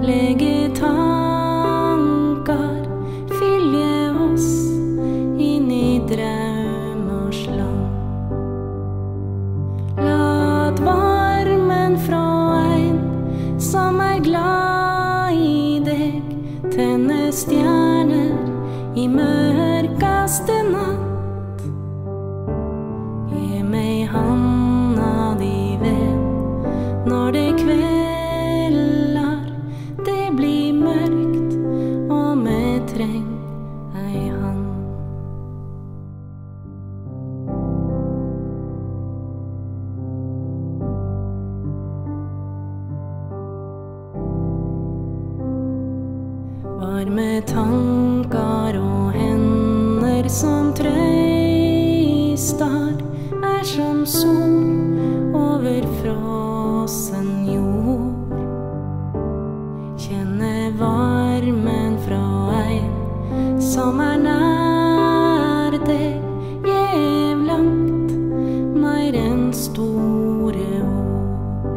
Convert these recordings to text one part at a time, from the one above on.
Lege tankar, fylje oss inn i drømmers land. Lat varmen fra ein som glad i deg, tenne stjerner i mørkaste natt. Gi meg handa di, venn, når det kvelder, det blir mørkt, og vi treng ei hand. Varme tankar og hender som trøystar, som sol over frossen jord. Kjenne varmen fra ein som nær deg, gjev langt meir enn store ord.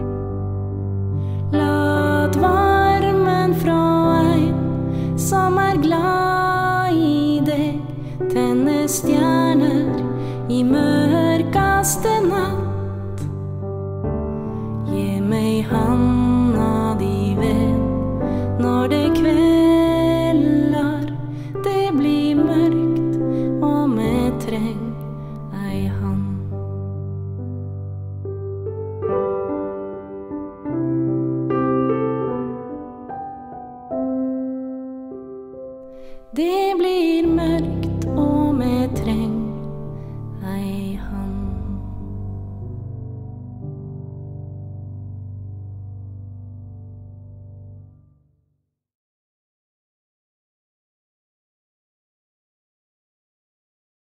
Lat varmen fra ein som glad i deg, tenne stjerner i mørkaste natt. Gi meg handa di, venn, når det kvelder, det blir mørkt, og vi treng ei hand. Det blir mørkt,